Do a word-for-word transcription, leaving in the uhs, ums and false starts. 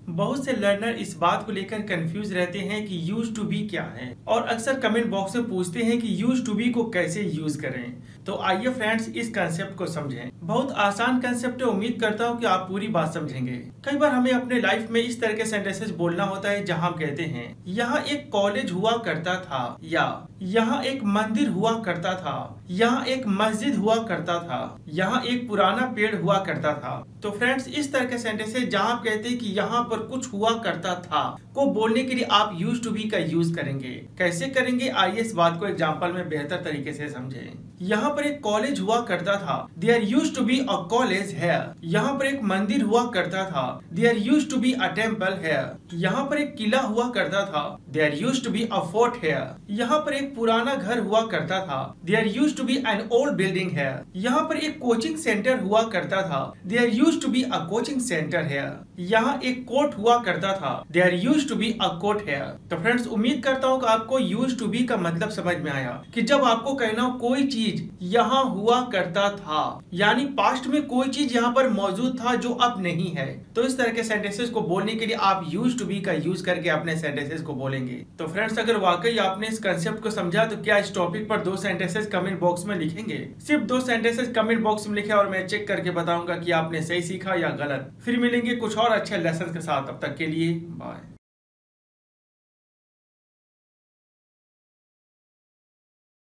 बहुत से लर्नर इस बात को लेकर कंफ्यूज रहते हैं कि यूज टू बी क्या है और अक्सर कमेंट बॉक्स में पूछते हैं कि यूज टू बी को कैसे यूज करें। तो आइए फ्रेंड्स इस कंसेप्ट को समझें। बहुत आसान कंसेप्ट है, उम्मीद करता हूँ कि आप पूरी बात समझेंगे। कई बार हमें अपने लाइफ में इस तरह के सेंटेंसेस बोलना होता है जहाँ हम कहते हैं यहाँ एक कॉलेज हुआ करता था, या यहाँ एक मंदिर हुआ करता था, यहाँ एक मस्जिद हुआ करता था, यहाँ एक पुराना पेड़ हुआ करता था। तो फ्रेंड्स इस तरह के सेंटेंसेस जहाँ आप कहते हैं कि यहाँ पर कुछ हुआ करता था को बोलने के लिए आप यूज टू बी का यूज करेंगे। कैसे करेंगे, आइए इस बात को एग्जांपल में बेहतर तरीके से समझें। यहाँ पर एक कॉलेज हुआ करता था, there used to be a college here. यहाँ पर एक मंदिर हुआ करता था, there used to be a temple here. यहाँ पर एक किला हुआ करता था, there used to be a fort here. यहाँ पर एक पुराना घर हुआ करता था, there used to be an old building here. यहाँ पर एक कोचिंग सेंटर हुआ करता था, there used to be a coaching centre here. यहाँ एक कोर्ट हुआ करता था, there used to be a court here. तो फ्रेंड्स उम्मीद करता हूँ कि आपको यूज्ड टू बी का मतलब समझ में आया कि जब आपको कहना हो कोई चीज यहाँ हुआ करता था, यानी पास्ट में कोई चीज यहाँ पर मौजूद था जो अब नहीं है, तो इस तरह के सेंटेंसेस को बोलने के लिए आप यूज टू बी का यूज करके अपने सेंटेंसेस को बोलेंगे। तो फ्रेंड्स अगर वाकई आपने इस कंसेप्ट को समझा तो क्या इस टॉपिक पर दो सेंटेंसेस कमेंट बॉक्स में लिखेंगे? सिर्फ दो सेंटेंसेस कमेंट बॉक्स में लिखे और मैं चेक करके बताऊंगा कि आपने सही सीखा या गलत। फिर मिलेंगे कुछ और अच्छे लेसन के साथ, तब तक के लिए बाय।